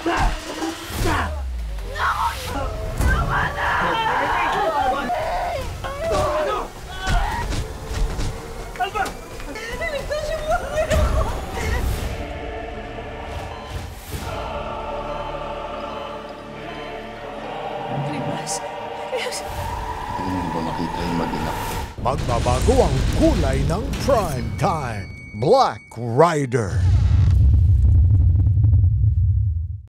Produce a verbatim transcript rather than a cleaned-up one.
Magbabago ang kulay ng prime time. Black Rider.